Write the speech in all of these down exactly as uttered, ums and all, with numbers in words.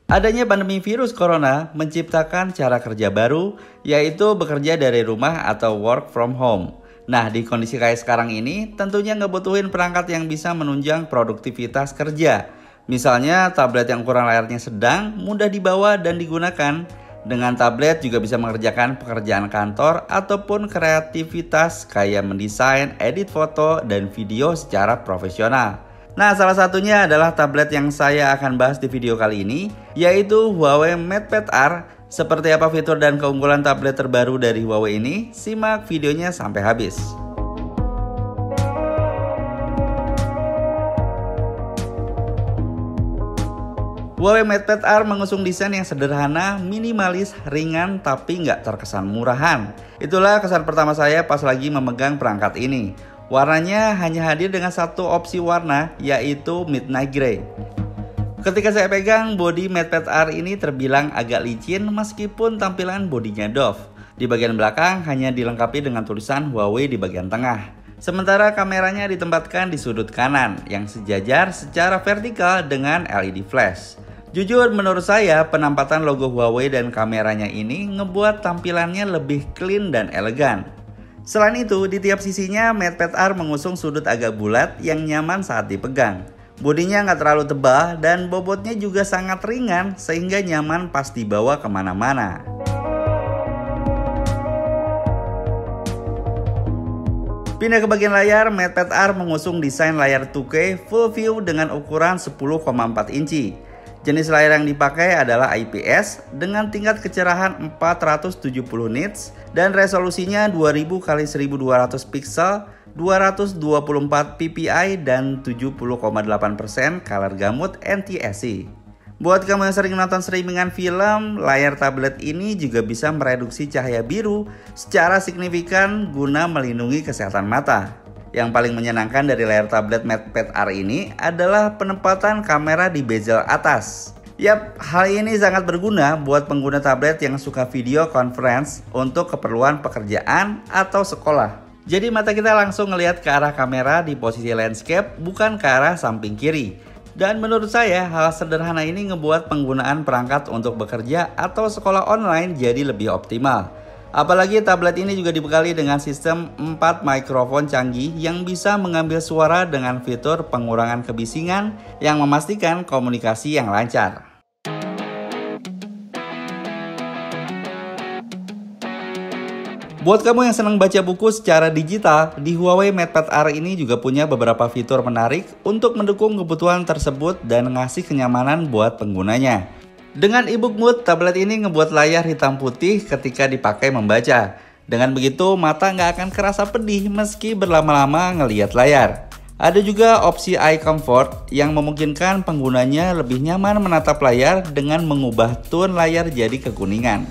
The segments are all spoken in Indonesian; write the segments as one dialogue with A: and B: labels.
A: Adanya pandemi virus corona menciptakan cara kerja baru, yaitu bekerja dari rumah atau work from home. Nah, di kondisi kayak sekarang ini, tentunya ngebutuhin perangkat yang bisa menunjang produktivitas kerja. Misalnya, tablet yang ukuran layarnya sedang, mudah dibawa dan digunakan. Dengan tablet juga bisa mengerjakan pekerjaan kantor ataupun kreativitas kayak mendesain, edit foto, dan video secara profesional. Nah, salah satunya adalah tablet yang saya akan bahas di video kali ini, yaitu Huawei MatePad R. Seperti apa fitur dan keunggulan tablet terbaru dari Huawei ini? Simak videonya sampai habis. Huawei MatePad R mengusung desain yang sederhana, minimalis, ringan, tapi nggak terkesan murahan. Itulah kesan pertama saya pas lagi memegang perangkat ini. Warnanya hanya hadir dengan satu opsi warna, yaitu Midnight Grey. Ketika saya pegang, bodi MatePad R ini terbilang agak licin meskipun tampilan bodinya doff. Di bagian belakang hanya dilengkapi dengan tulisan Huawei di bagian tengah. Sementara kameranya ditempatkan di sudut kanan yang sejajar secara vertikal dengan L E D flash. Jujur menurut saya penampatan logo Huawei dan kameranya ini ngebuat tampilannya lebih clean dan elegan. Selain itu, di tiap sisinya MatePad R mengusung sudut agak bulat yang nyaman saat dipegang. Bodinya nggak terlalu tebal dan bobotnya juga sangat ringan sehingga nyaman pas dibawa kemana-mana. Pindah ke bagian layar, MatePad R mengusung desain layar dua K Full View dengan ukuran sepuluh koma empat inci. Jenis layar yang dipakai adalah I P S dengan tingkat kecerahan empat ratus tujuh puluh nits dan resolusinya dua ribu kali seribu dua ratus piksel, dua ratus dua puluh empat P P I dan tujuh puluh koma delapan persen color gamut N T S C. Buat kamu yang sering nonton streamingan film, layar tablet ini juga bisa mereduksi cahaya biru secara signifikan guna melindungi kesehatan mata. Yang paling menyenangkan dari layar tablet MatePad R ini adalah penempatan kamera di bezel atas. Yap, hal ini sangat berguna buat pengguna tablet yang suka video conference untuk keperluan pekerjaan atau sekolah. Jadi mata kita langsung ngelihat ke arah kamera di posisi landscape, bukan ke arah samping kiri. Dan menurut saya, hal sederhana ini ngebuat penggunaan perangkat untuk bekerja atau sekolah online jadi lebih optimal. Apalagi tablet ini juga dibekali dengan sistem empat mikrofon canggih yang bisa mengambil suara dengan fitur pengurangan kebisingan yang memastikan komunikasi yang lancar. Buat kamu yang senang baca buku secara digital, di Huawei MatePad R ini juga punya beberapa fitur menarik untuk mendukung kebutuhan tersebut dan ngasih kenyamanan buat penggunanya. Dengan e-book mode, tablet ini ngebuat layar hitam putih ketika dipakai membaca. Dengan begitu, mata nggak akan kerasa pedih meski berlama-lama ngelihat layar. Ada juga opsi Eye Comfort yang memungkinkan penggunanya lebih nyaman menatap layar dengan mengubah tone layar jadi kekuningan.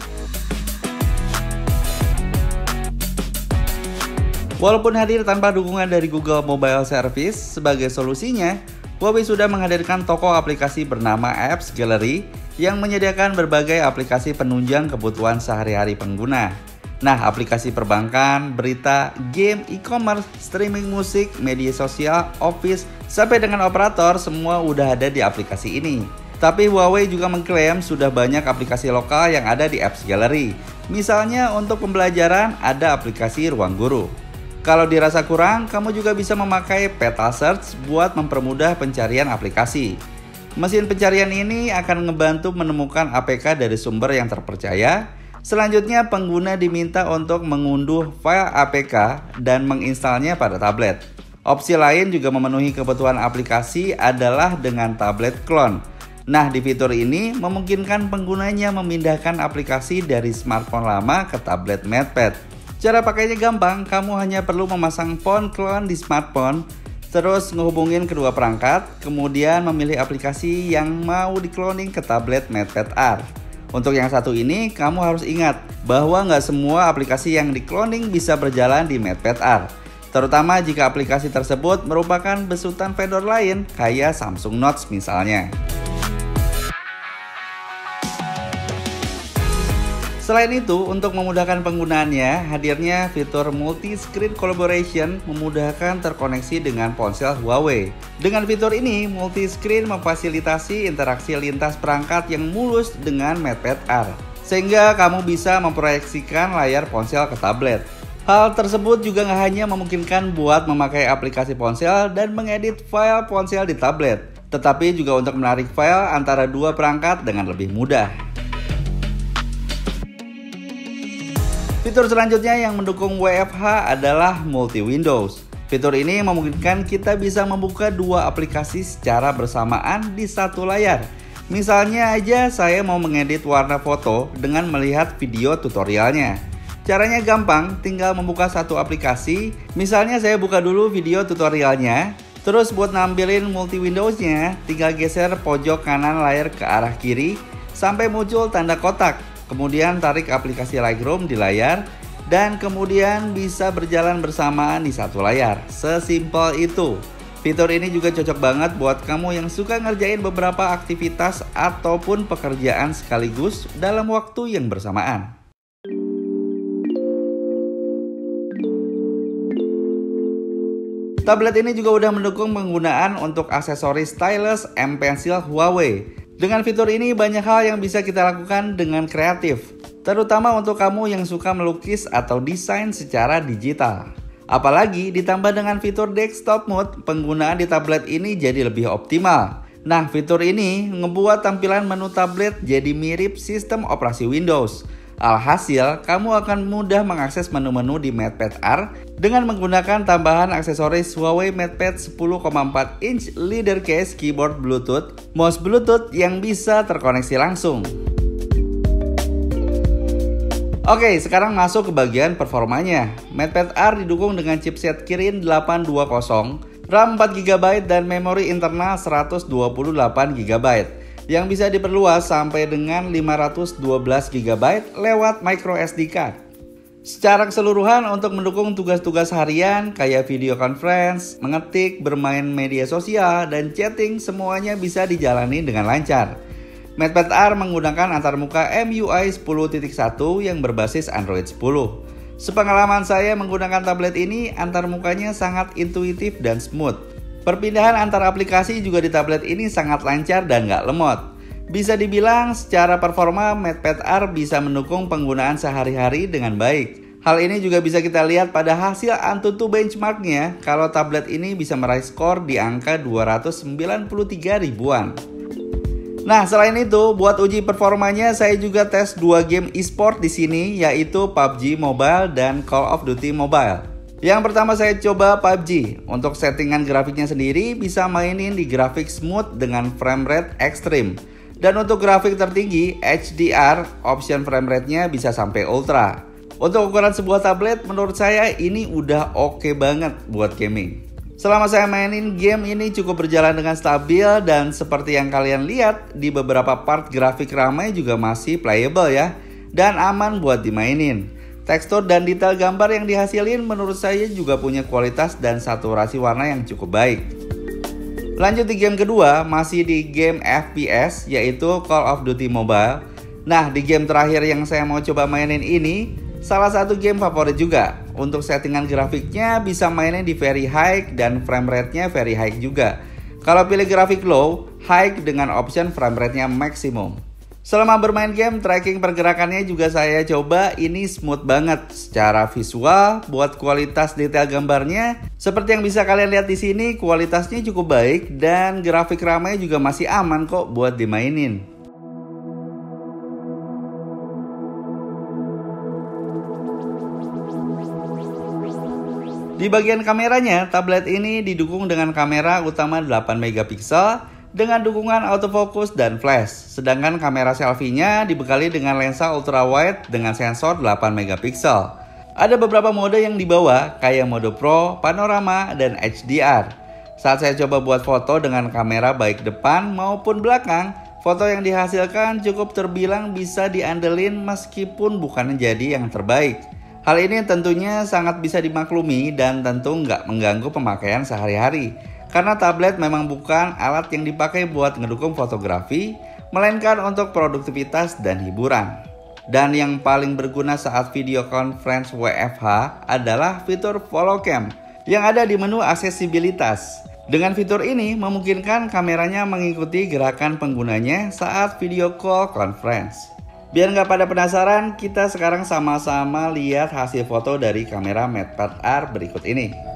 A: Walaupun hadir tanpa dukungan dari Google Mobile Service, sebagai solusinya, Huawei sudah menghadirkan toko aplikasi bernama Apps Gallery yang menyediakan berbagai aplikasi penunjang kebutuhan sehari-hari pengguna. Nah, aplikasi perbankan, berita, game, e-commerce, streaming musik, media sosial, office, sampai dengan operator semua udah ada di aplikasi ini. Tapi Huawei juga mengklaim sudah banyak aplikasi lokal yang ada di Apps Gallery. Misalnya untuk pembelajaran ada aplikasi Ruang Guru. Kalau dirasa kurang, kamu juga bisa memakai Peta Search buat mempermudah pencarian aplikasi. Mesin pencarian ini akan ngebantu menemukan A P K dari sumber yang terpercaya. Selanjutnya, pengguna diminta untuk mengunduh file A P K dan menginstalnya pada tablet. Opsi lain juga memenuhi kebutuhan aplikasi adalah dengan tablet clone. Nah, di fitur ini memungkinkan penggunanya memindahkan aplikasi dari smartphone lama ke tablet MatePad. Cara pakainya gampang, kamu hanya perlu memasang phone clone di smartphone, terus ngehubungin kedua perangkat, kemudian memilih aplikasi yang mau di-cloning ke tablet MatePad R. Untuk yang satu ini, kamu harus ingat bahwa nggak semua aplikasi yang di-cloning bisa berjalan di MatePad R. Terutama jika aplikasi tersebut merupakan besutan vendor lain, kayak Samsung Notes misalnya. Selain itu, untuk memudahkan penggunaannya, hadirnya fitur multi-screen collaboration memudahkan terkoneksi dengan ponsel Huawei. Dengan fitur ini, multi-screen memfasilitasi interaksi lintas perangkat yang mulus dengan MatePad R, sehingga kamu bisa memproyeksikan layar ponsel ke tablet. Hal tersebut juga nggak hanya memungkinkan buat memakai aplikasi ponsel dan mengedit file ponsel di tablet, tetapi juga untuk menarik file antara dua perangkat dengan lebih mudah. Fitur selanjutnya yang mendukung W F H adalah multi-windows. Fitur ini memungkinkan kita bisa membuka dua aplikasi secara bersamaan di satu layar. Misalnya aja saya mau mengedit warna foto dengan melihat video tutorialnya. Caranya gampang, tinggal membuka satu aplikasi. Misalnya saya buka dulu video tutorialnya. Terus buat nampilin multi-windowsnya, tinggal geser pojok kanan layar ke arah kiri sampai muncul tanda kotak. Kemudian tarik aplikasi Lightroom di layar dan kemudian bisa berjalan bersamaan di satu layar. Sesimpel itu. Fitur ini juga cocok banget buat kamu yang suka ngerjain beberapa aktivitas ataupun pekerjaan sekaligus dalam waktu yang bersamaan. Tablet ini juga udah mendukung penggunaan untuk aksesoris stylus M Pencil Huawei. Dengan fitur ini banyak hal yang bisa kita lakukan dengan kreatif, terutama untuk kamu yang suka melukis atau desain secara digital. Apalagi ditambah dengan fitur desktop mode, penggunaan di tablet ini jadi lebih optimal. Nah, fitur ini ngebuat tampilan menu tablet jadi mirip sistem operasi Windows. Alhasil, kamu akan mudah mengakses menu-menu di MatePad R dengan menggunakan tambahan aksesoris Huawei MatePad sepuluh koma empat inch leather case keyboard Bluetooth, mouse Bluetooth yang bisa terkoneksi langsung. Oke, sekarang masuk ke bagian performanya. MatePad R didukung dengan chipset Kirin delapan dua nol, RAM empat giga byte dan memori internal seratus dua puluh delapan giga byte. Yang bisa diperluas sampai dengan lima ratus dua belas giga byte lewat micro S D card. Secara keseluruhan untuk mendukung tugas-tugas harian kayak video conference, mengetik, bermain media sosial, dan chatting semuanya bisa dijalani dengan lancar. MatePad R menggunakan antarmuka M U I sepuluh titik satu yang berbasis Android sepuluh. Sepengalaman saya menggunakan tablet ini, antarmukanya sangat intuitif dan smooth. Perpindahan antar aplikasi juga di tablet ini sangat lancar dan nggak lemot. Bisa dibilang secara performa MatePad R bisa mendukung penggunaan sehari-hari dengan baik. Hal ini juga bisa kita lihat pada hasil Antutu benchmarknya kalau tablet ini bisa meraih skor di angka dua ratus sembilan puluh tiga ribuan. Nah, selain itu, buat uji performanya saya juga tes dua game e-sport di sini, yaitu P U B G Mobile dan Call of Duty Mobile. Yang pertama saya coba P U B G. Untuk settingan grafiknya sendiri bisa mainin di grafik smooth dengan frame rate ekstrim. Dan untuk grafik tertinggi H D R, option frame rate-nya bisa sampai ultra. Untuk ukuran sebuah tablet menurut saya ini udah oke banget buat gaming. Selama saya mainin game ini cukup berjalan dengan stabil dan seperti yang kalian lihat di beberapa part grafik ramai juga masih playable ya. Dan aman buat dimainin. Tekstur dan detail gambar yang dihasilin menurut saya juga punya kualitas dan saturasi warna yang cukup baik. Lanjut di game kedua, masih di game F P S yaitu Call of Duty Mobile. Nah, di game terakhir yang saya mau coba mainin ini, salah satu game favorit juga. Untuk settingan grafiknya bisa mainin di very high dan frame rate-nya very high juga. Kalau pilih grafik low, high dengan option frame rate-nya maksimum. Selama bermain game, tracking pergerakannya juga saya coba, ini smooth banget secara visual. Buat kualitas detail gambarnya, seperti yang bisa kalian lihat di sini, kualitasnya cukup baik dan grafik ramai juga masih aman kok buat dimainin. Di bagian kameranya, tablet ini didukung dengan kamera utama delapan megapiksel dengan dukungan autofocus dan flash. Sedangkan kamera selfie-nya dibekali dengan lensa ultrawide dengan sensor delapan megapiksel. Ada beberapa mode yang dibawa kayak mode Pro, Panorama, dan H D R. Saat saya coba buat foto dengan kamera baik depan maupun belakang, foto yang dihasilkan cukup terbilang bisa diandelin meskipun bukan jadi yang terbaik. Hal ini tentunya sangat bisa dimaklumi dan tentu nggak mengganggu pemakaian sehari-hari. Karena tablet memang bukan alat yang dipakai buat ngedukung fotografi, melainkan untuk produktivitas dan hiburan. Dan yang paling berguna saat video conference W F H adalah fitur follow cam yang ada di menu aksesibilitas. Dengan fitur ini memungkinkan kameranya mengikuti gerakan penggunanya saat video call conference. Biar nggak pada penasaran, kita sekarang sama-sama lihat hasil foto dari kamera MatePad R berikut ini.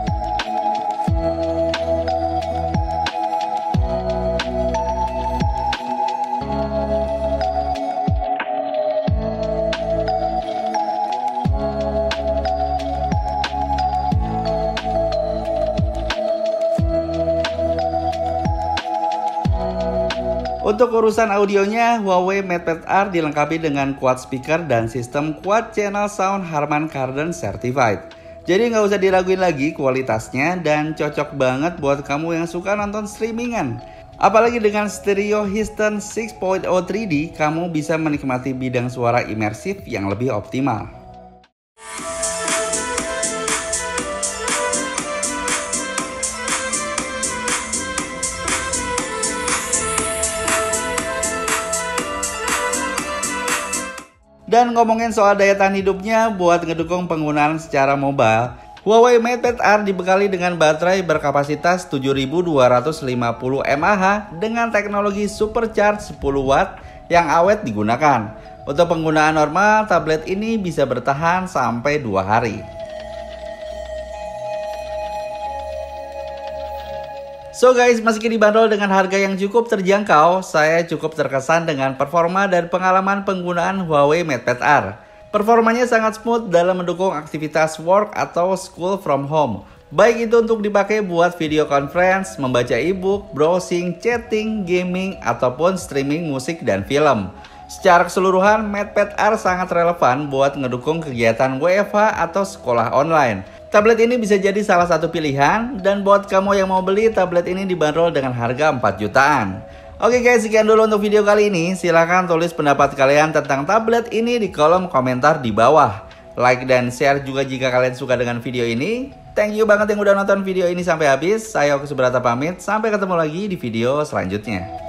A: Untuk urusan audionya, Huawei MatePad R dilengkapi dengan quad speaker dan sistem quad channel sound Harman Kardon Certified. Jadi nggak usah diraguin lagi kualitasnya dan cocok banget buat kamu yang suka nonton streamingan. Apalagi dengan stereo Histon enam titik nol tiga D, kamu bisa menikmati bidang suara imersif yang lebih optimal. Dan ngomongin soal daya tahan hidupnya, buat ngedukung penggunaan secara mobile, Huawei MatePad R dibekali dengan baterai berkapasitas tujuh ribu dua ratus lima puluh mAh dengan teknologi supercharge sepuluh watt yang awet digunakan. Untuk penggunaan normal, tablet ini bisa bertahan sampai dua hari. So guys, meski dibanderol dengan harga yang cukup terjangkau, saya cukup terkesan dengan performa dan pengalaman penggunaan Huawei MatePad R. Performanya sangat smooth dalam mendukung aktivitas work atau school from home. Baik itu untuk dipakai buat video conference, membaca e-book, browsing, chatting, gaming, ataupun streaming musik dan film. Secara keseluruhan, MatePad R sangat relevan buat ngedukung kegiatan W F H atau sekolah online. Tablet ini bisa jadi salah satu pilihan, dan buat kamu yang mau beli, tablet ini dibanderol dengan harga empat jutaan. Oke guys, sekian dulu untuk video kali ini. Silahkan tulis pendapat kalian tentang tablet ini di kolom komentar di bawah. Like dan share juga jika kalian suka dengan video ini. Thank you banget yang udah nonton video ini sampai habis. Saya Oki Subrata pamit, sampai ketemu lagi di video selanjutnya.